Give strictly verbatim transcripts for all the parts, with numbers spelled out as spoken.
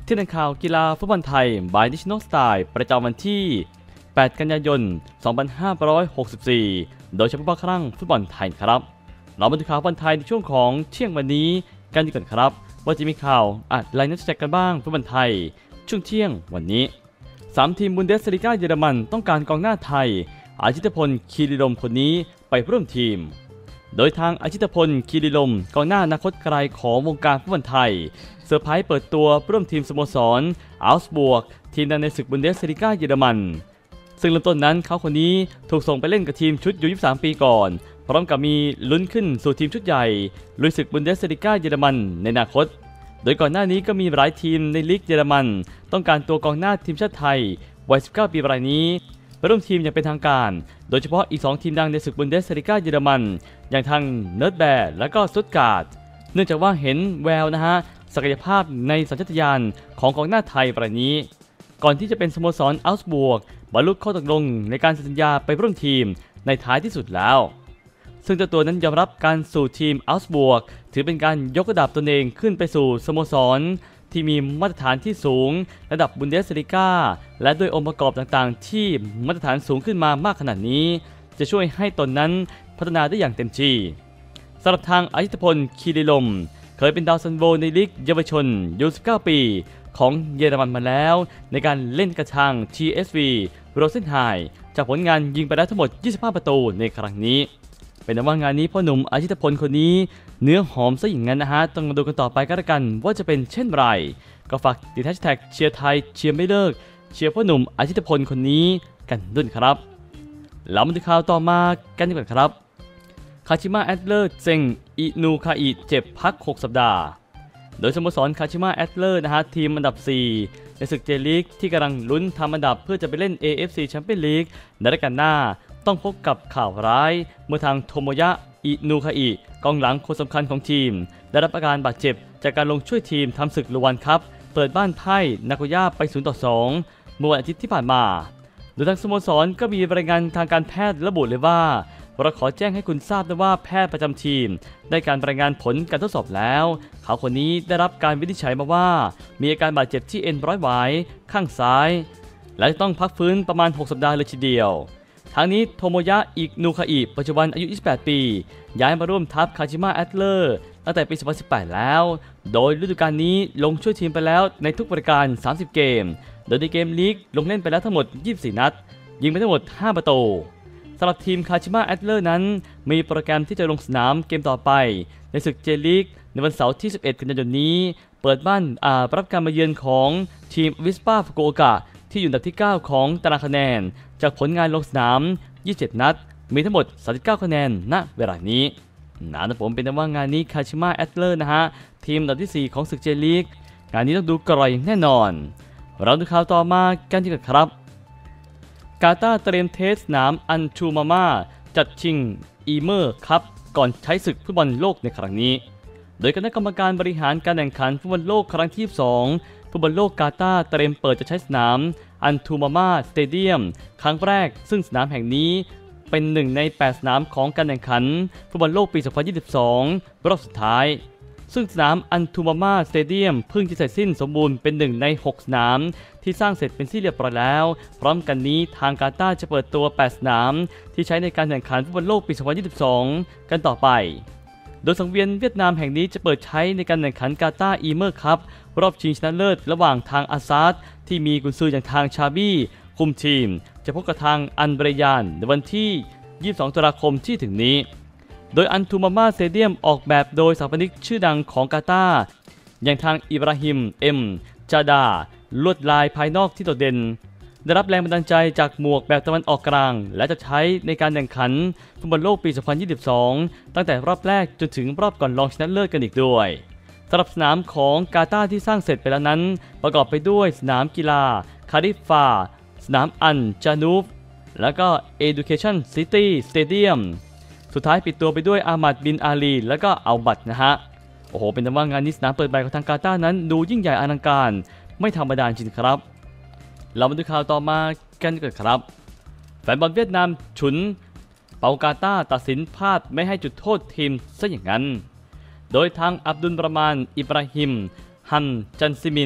ที่ในข่าวกีฬาฟุตบอลไทย by National Style ประจำวันที่ แปด กันยายน สองพันห้าร้อยหกสิบสี่ โดยเฉพาะครั้งฟุตบอลไทยครับเรามาดูข่าวฟุตบอลไทยในช่วงของเที่ยงวันนี้กันดีกว่าครับว่าจะมีข่าวอะไรน่าสนใจกันบ้างฟุตบอลไทยช่วงเที่ยงวันนี้สามทีมบุนเดสลีกาเยอรมันต้องการกองหน้าไทยอาชิตพลคีรีลมคนนี้ไปร่วมทีมโดยทางอาชิตพลคีรีลมกองหน้าอนาคตไกลของวงการฟุตบอลไทยเซอร์ไพรส์เปิดตัวร่วมทีมสโมสรอัลส์บวกทีมดังในศึกบุนเดสลีกาเยอรมันซึ่งเริ่มต้นนั้นเขาคนนี้ถูกส่งไปเล่นกับทีมชุดยูยี่สิบสามปีก่อนพร้อมกับมีลุ้นขึ้นสู่ทีมชุดใหญ่ลุยศึกบุนเดสลีกาเยอรมันในอนาคตโดยก่อนหน้านี้ก็มีหลายทีมในลีกเยอรมันต้องการตัวกองหน้าทีมชาติไทยวัยสิบเก้าปีรายนี้ไปร่วมทีมอย่างเป็นทางการโดยเฉพาะอีกสองทีมดังในศึกบุนเดสลีกาเยอรมันอย่างทางเนิร์ดแบร์และก็สตุตการ์ดเนื่องจากว่าเห็นแววนะฮะศักยภาพในสัญชาตญาณของกองหน้าไทยรายนี้ก่อนที่จะเป็นสโมสรอัลส์บวกบรรลุข้อตกลงในการสัญญาไปร่วมทีมในท้ายที่สุดแล้วซึ่งเจ้าตัวนั้นยอมรับการสู่ทีมอัลส์บวกถือเป็นการยกระดับตนเองขึ้นไปสู่สโมสรที่มีมาตรฐานที่สูงระดับบุนเดสลีกาและด้วยองค์ประกอบต่างๆที่มาตรฐานสูงขึ้นมามากขนาดนี้จะช่วยให้ตนนั้นพัฒนาได้อย่างเต็มที่สำหรับทางอาชิตพลคีรีลมเคยเป็นดาวซันโวในลีกเยาวชนอายุสิบเก้าปีของเยอรมันมาแล้วในการเล่นกระชัง ที เอส วี โรเซนไฮจากผลงานยิงไปได้ทั้งหมดยี่สิบห้าประตูในครั้งนี้เป็นว่างานนี้พ่อหนุ่มอาชิตพลคนนี้เนื้อหอมซะอย่างนั้นนะฮะต้องมาดูกันต่อไปก็แล้วกันว่าจะเป็นเช่นไรก็ฝากติดแฮชแท็กเชียร์ไทยเชียร์ไม่เลิกเชียร์พ่อหนุ่มอาชิตพลคนนี้กันด้วยครับแล้วมาดูข่าวต่อมากันดีกว่าครับคาชิมะแอตเลอร์เซ็งอินูคาอิเจ็บพักหกสัปดาห์โดยสโมสรคาชิมะแอตเลอร์นะฮะทีมอันดับสี่ในศึกเจลีกที่กำลังลุ้นทำอันดับเพื่อจะไปเล่น เอ เอฟ ซี Champions League ในฤดูกาลหน้าต้องพบกับข่าวร้ายเมื่อทางโทโมยะอินูคาอิกองหลังคนสำคัญของทีมได้รับอาการบาดเจ็บจากการลงช่วยทีมทำศึกลูวันคัพเปิดบ้านไพ่นาโกย่าไปศูนย์ต่อสองเมื่อวันอาทิตย์ที่ผ่านมาโดยทางสโมสรก็มีรายงานทางการแพทย์ระบุเลยว่าเราขอแจ้งให้คุณทราบด้วยว่าแพทย์ประจำทีมได้การรายงานผลการทดสอบแล้วเขาคนนี้ได้รับการวินิจฉัยมาว่ามีอาการบาดเจ็บที่เอ็นร้อยหวายข้างซ้ายและต้องพักฟื้นประมาณหกสัปดาห์เลยทีเดียวทั้งนี้โทโมยะอินูคาอิปัจจุบันอายุยี่สิบแปดปีย้ายมาร่วมทัพคาชิมะแอตเลอร์ตั้งแต่ปีสองพันสิบแปดแล้วโดยฤดูกาลนี้ลงช่วยทีมไปแล้วในทุกรายการสามสิบเกมโดยในเกมลีกลงเล่นไปแล้วทั้งหมดยี่สิบสี่นัดยิงไปทั้งหมดห้าประตูสำหรับทีมคาชิมะแอตเลอร์นั้นมีโปรแกรมที่จะลงสนามเกมต่อไปในศึกเจลีกในวันเสาร์ที่สิบเอ็ดกันยายนนี้เปิดบ้านอ่ารับการมาเยือนของทีมวิสปาฟุกุโอกะที่อยู่อันดับที่เก้าของตารางคะแนนจากผลงานลงสนามยี่สิบเจ็ดนัดมีทั้งหมดสามสิบเก้าคะแนนณเวลานี้นะผมเป็นว่างานนี้คาชิมะแอตเลอร์นะฮะทีมอันดับที่สี่ของศึกเจลีกงานนี้ต้องดูกร่อยแน่นอนเราดูข่าวต่อมากันดีกว่าครับกาตาร์เตรียมเทสสนามอันชูมาม่าจัดชิงอีเมอร์คัพก่อนใช้ศึกฟุตบอลโลกในครั้งนี้โดยคณะกรรมการบริหารการแข่งขันฟุตบอลโลกครั้งที่ยี่สิบสองฟุตบอลโลกกาตาร์เตรียมเปิดจะใช้สนามอันทูมาม่าสเตเดียมครั้งแรกซึ่งสนามแห่งนี้เป็นหนึ่งในแปดสนามของการแข่งขันฟุตบอลโลกปีสองพันยี่สิบสองรอบสุดท้ายซึ่งสนามอันทูมาม่าสเตเดียมเพิ่งจะเสร็จสิ้นสมบูรณ์เป็นหนึ่งในหกสนามที่สร้างเสร็จเป็นที่เรียบร้อยแล้วพร้อมกันนี้ทางกาตาร์จะเปิดตัวแปดสนามที่ใช้ในการแข่งขันฟุตบอลโลกปีสองพันยี่สิบสองกันต่อไปโดยสังเวียนเวียดนามแห่งนี้จะเปิดใช้ในการแข่งขันกาตาร์อีเมอร์คัพรอบชิงชนะเลิศระหว่างทางอาซาดที่มีกุนซืออย่างทางชาบี้คุมทีมจะพบกับทางอันเบรยานในวันที่ยี่สิบสองตุลาคมที่ถึงนี้โดยอันทูมาม่าสเตเดียมออกแบบโดยสถาปนิกชื่อดังของกาตาร์อย่างทางอิบราฮิมเอ็มจาดาลวดลายภายนอกที่โดดเด่นได้รับแรงบันดาลใจจากหมวกแบบตะวันออกกลางและจะใช้ในการแข่งขันฟุตบอลโลกปีสองพันยี่สิบสองตั้งแต่รอบแรกจนถึงรอบก่อนรองชนะเลิศกันอีกด้วยสำหรับสนามของกาตาร์ที่สร้างเสร็จไปแล้วนั้นประกอบไปด้วยสนามกีฬาคาริฟาสนามอันจานูฟและก็ Education City Stadium สุดท้ายปิดตัวไปด้วยอามัดบินอาลีและก็อัลบัตนะฮะโอ้โหเป็นแต่ว่างานนี้สนามเปิดใบของทางกาตาร์นั้นดูยิ่งใหญ่อลังการไม่ธรรมดาจริงครับเรามาดูข่าวต่อมากันกันครับแฟนบอลเวียดนามฉุนเปากาตาร์ตัดสินพลาดไม่ให้จุดโทษทีมซะอย่างนั้นโดยทางอับดุลประมาณอิบราฮิมฮันจันซิมิน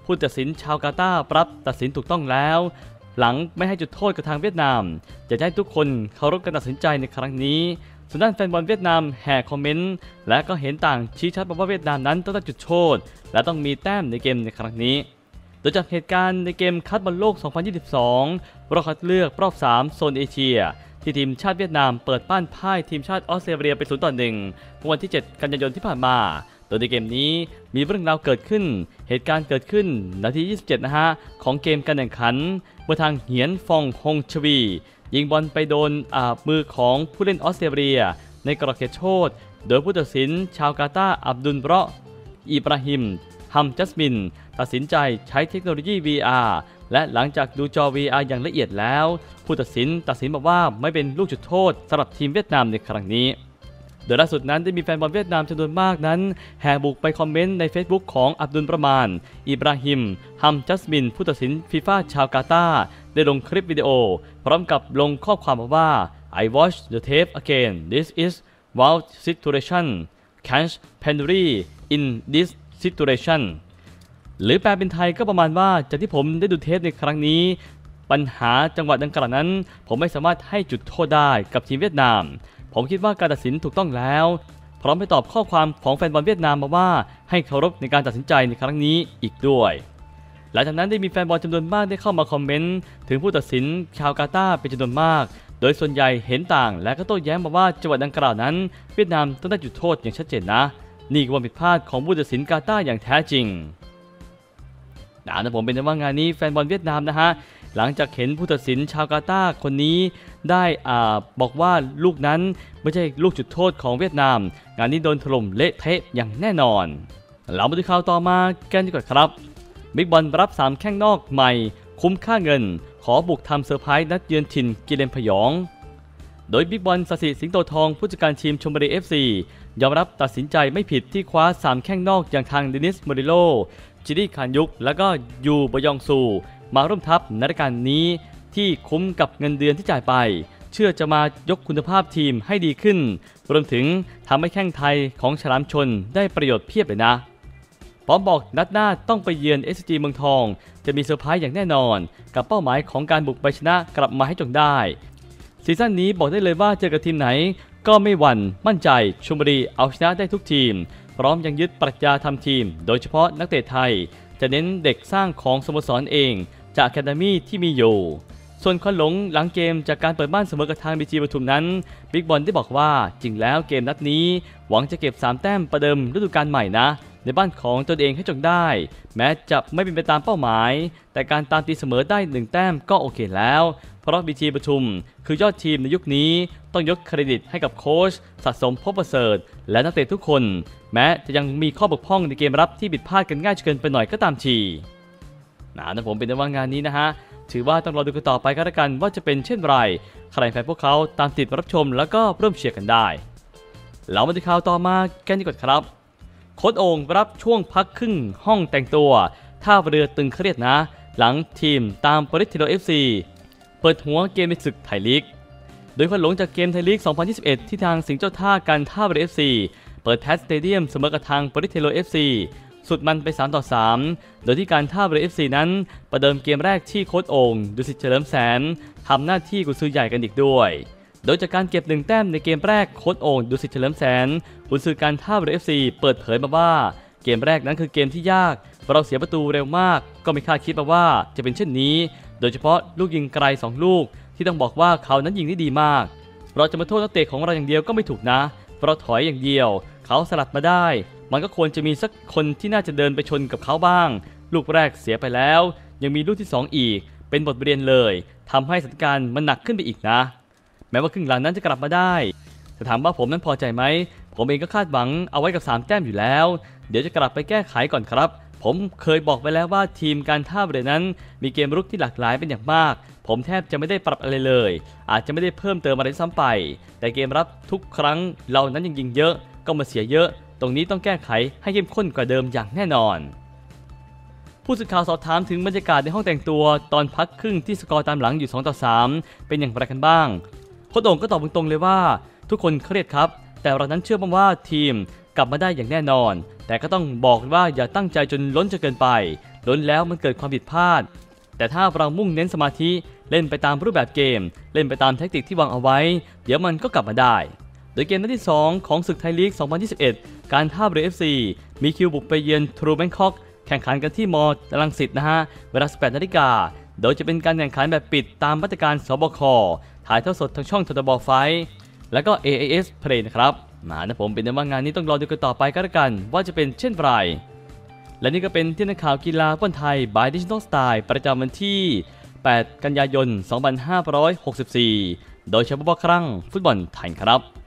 ผู้ตัดสินชาวกาตาร์ปรับตัดสินถูกต้องแล้วหลังไม่ให้จุดโทษกับทางเวียดนามจะให้ทุกคนเคารพการตัดสินใจในครั้งนี้ส่วนด้านแฟนบอลเวียดนามแห่คอมเมนต์และก็เห็นต่างชี้ชัดว่าเวียดนามนั้นต้องได้จุดโทษและต้องมีแต้มในเกมในครั้งนี้โดยจากเหตุการณ์ในเกมคัดบอลโลก สองพันยี่สิบสอง รอบคัดเลือกรอบ สาม โซนเอเชียที่ทีมชาติเวียดนามเปิดบ้านพ่ายทีมชาติออสเตรเลียไป ศูนย์ต่อหนึ่ง เมื่อวันที่ เจ็ด กันยายนที่ผ่านมาโดยในเกมนี้มีเรื่องราวเกิดขึ้นเหตุการณ์เกิดขึ้นนาที ยี่สิบเจ็ด นะฮะของเกมการแข่งขันเมื่อทางเหียนฟองฮงชวียิงบอลไปโดนอาบมือของผู้เล่นออสเตรเลียในกรอบเขตโทษโดยผู้ตัดสินชาวกาตาร์อับดุลเราะห์อิบราฮิมฮัมจัสมินตัดสินใจใช้เทคโนโลยี วี อาร์ และหลังจากดูจอ วี อาร์ อย่างละเอียดแล้วผู้ตัดสินตัดสินบอกว่าไม่เป็นลูกจุดโทษสำหรับทีมเวียดนามในครั้งนี้โดยล่าสุดนั้นได้มีแฟนบอลเวียดนามจำนวนมากนั้นแห่บุกไปคอมเมนต์ใน Facebook ของอับดุลประมาณอิบราฮิมฮัมจัสมินผู้ตัดสินฟีฟ่าชาวกาตาร์ได้ลงคลิปวิดีโอพร้อมกับลงข้อความว่า I watched the tape again this is wild situation can't penalty in this situation หรือแปลเป็นไทยก็ประมาณว่าจากที่ผมได้ดูเทปในครั้งนี้ปัญหาจังหวะดังกล่าวนั้นผมไม่สามารถให้จุดโทษได้กับทีมเวียดนามผมคิดว่าการตัดสินถูกต้องแล้วพร้อมไปตอบข้อความของแฟนบอลเวียดนามมาว่าให้เคารพในการตัดสินใจในครั้งนี้อีกด้วยหลังจากนั้นได้มีแฟนบอลจำนวนมากได้เข้ามาคอมเมนต์ถึงผู้ตัดสินชาวกาตาร์เป็นจำนวนมากโดยส่วนใหญ่เห็นต่างและก็โต้แย้งมาว่าจังหวะดังกล่าวนั้นเวียดนามต้องได้จุดโทษอย่างชัดเจนนะนี่คือความผิดพลาดของผู้ตัดสินกาตาร์อย่างแท้จริงนะผมเป็นว่างานนี้แฟนบอลเวียดนามนะฮะหลังจากเห็นผู้ตัดสินชาวกาตาร์คนนี้ได้อ่าบอกว่าลูกนั้นไม่ใช่ลูกจุดโทษของเวียดนามงานนี้โดนถล่มเละเทะอย่างแน่นอนเรามาดูข่าวต่อมากันดีกว่าครับบิ๊กบอลรับสามแข้งนอกใหม่คุ้มค่าเงินขอบุกทำเซอร์ไพรส์นัดเยือนถิ่นกิเลนพยองโดยบิ๊กบอลสศิสิงโตทองผู้จัดการทีมชลบุรี เอฟ ซี ยอมรับตัดสินใจไม่ผิดที่คว้าสามแข้งนอกอย่างทางเดนิสโมริโลจิดี้คานยุกและก็ยูบยองซูมาร่วมทัพในรายการนี้ที่คุ้มกับเงินเดือนที่จ่ายไปเชื่อจะมายกคุณภาพทีมให้ดีขึ้นรวมถึงทำให้แข้งไทยของฉลามชนได้ประโยชน์เพียบเลยนะพร้อมบอกนัดหน้าต้องไปเยือน เอส ซี จี เมืองทองจะมีเซอร์ไพรส์อย่างแน่นอนกับเป้าหมายของการบุกไปชนะกลับมาให้จงได้ซีซั่นนี้บอกได้เลยว่าเจอกับทีมไหนก็ไม่หวั่นมั่นใจชลบุรีเอาชนะได้ทุกทีมพร้อมยังยึดปรัชญาทำทีมโดยเฉพาะนักเตะไทยจะเน้นเด็กสร้างของสโมสรเองจากอะคาเดมี่ที่มีอยู่ส่วนควันหลงหลังเกมจากการเปิดบ้านเสมอกับทาง บี จี ปทุมนั้นบิ๊กบอลได้บอกว่าจริงแล้วเกมนัดนี้หวังจะเก็บสามแต้มประเดิมฤดูกาลใหม่นะในบ้านของตนเองให้จงได้แม้จะไม่เป็นไปตามเป้าหมายแต่การตามตีเสมอได้หนึ่งแต้มก็โอเคแล้วเพราะ บี จี ปทุมคือยอดทีมในยุคนี้ต้องยกเครดิตให้กับโค้ชสะสมพบประเสริฐและนักเตะทุกคนแม้จะยังมีข้อบกพร่องในเกมรับที่ผิดพลาดกันง่ายเกินไปหน่อยก็ตามทีนะนะผมเป็นว่างานนี้นะฮะถือว่าต้องรอดูกันต่อไปก็แล้วกันว่าจะเป็นเช่นไรใครแฟนพวกเขาตามติดรับชมแล้วก็เริ่มเชียร์กันได้เรามาดูข่าวต่อมากันดีกว่าครับโค้ชโอ่งรับช่วงพักครึ่งห้องแต่งตัวท่าเรือตึงเครียดนะหลังทีมตามปริทิโล เอฟ ซี เปิดหัวเกมในศึกไทยลีกโดยควันหลงจากเกมไทยลีก สองพันยี่สิบเอ็ด ที่ทางสิงห์เจ้าท่ากันท่าเรือ เอฟ ซี เปิดแทสสเตเดียมเสมอกับทางปริทิโล เอฟ ซี สุดมันไปสามต่อสามโดยที่การท่าเรือ เอฟ ซี นั้นประเดิมเกมแรกที่โค้ชโอ่งดุสิตเฉลิมแสนทำหน้าที่กุญซือใหญ่กันอีกด้วยโดยจากการเก็บหนึ่งแต้มในเกมแรกโค้ชโอ่งดุสิตเฉลิมแสนกุญซือการท่าเรือ เอฟ ซี เปิดเผยมาว่าเกมแรกนั้นคือเกมที่ยากเราเสียประตูเร็วมากก็ไม่คาดคิดมาว่าจะเป็นเช่นนี้โดยเฉพาะลูกยิงไกลสองลูกที่ต้องบอกว่าเขานั้นยิงได้ดีมากเราจะมาโทษนักเตะของเราอย่างเดียวก็ไม่ถูกนะเราถอยอย่างเดียวเขาสลัดมาได้มันก็ควรจะมีสักคนที่น่าจะเดินไปชนกับเขาบ้างลูกแรกเสียไปแล้วยังมีลูกที่สองอีกเป็นบทเรียนเลยทำให้สถานการณ์มันหนักขึ้นไปอีกนะแม้ว่าครึ่งหลังนั้นจะกลับมาได้แต่ถามว่าผมนั้นพอใจไหมผมเองก็คาดหวังเอาไว้กับสามแต้มอยู่แล้วเดี๋ยวจะกลับไปแก้ไขก่อนครับผมเคยบอกไปแล้วว่าทีมการท่าเรือนั้นมีเกมรุกที่หลากหลายเป็นอย่างมากผมแทบจะไม่ได้ปรับอะไรเลยอาจจะไม่ได้เพิ่มเติมอะไรซ้ำไปแต่เกมรับทุกครั้งเรานั้นยังยิงเยอะก็มาเสียเยอะตรงนี้ต้องแก้ไขให้เข้มข้นกว่าเดิมอย่างแน่นอนผู้สื่อข่าวสอบถามถึงบรรยากาศในห้องแต่งตัวตอนพักครึ่งที่สกอร์ตามหลังอยู่สองต่อสามเป็นอย่างไรกันบ้างโค้ชโอ่งก็ตอบตรงๆเลยว่าทุกคนเครียดครับแต่เรานั้นเชื่อมั่นว่าทีมกลับมาได้อย่างแน่นอนแต่ก็ต้องบอกว่าอย่าตั้งใจจนล้นจนเกินไปล้นแล้วมันเกิดความผิดพลาดแต่ถ้าเรามุ่งเน้นสมาธิเล่นไปตามรูปแบบเกมเล่นไปตามแทคติกที่วางเอาไว้เดี๋ยวมันก็กลับมาได้โดยเกมนัดที่สองของศึกไทยลีก สองพันยี่สิบเอ็ด การท่าเรือ เอฟ ซี มีคิวบุกไปเยือนทรูแบงคอกแข่งขันกันที่มอรังสิตนะฮะเวลา สิบแปดนาฬิกาโดยจะเป็นการแข่งขันแบบปิดตามมาตรการสบคถ่ายทอดสดทางช่องททบไฟแล้วก็ เอ เอ เอส Play นะครับมานะผมเป็นในว่างานนี้ต้องรอดูกันต่อไปก็แล้วกันว่าจะเป็นเช่นไรและนี่ก็เป็นที่นักข่าวกีฬาฟุตบอลไทย by Digital Style ประจำวันที่ แปด กันยายน สองพันห้าร้อยหกสิบสี่ โดยเฉพาะครั้งฟุตบอลไทยครับ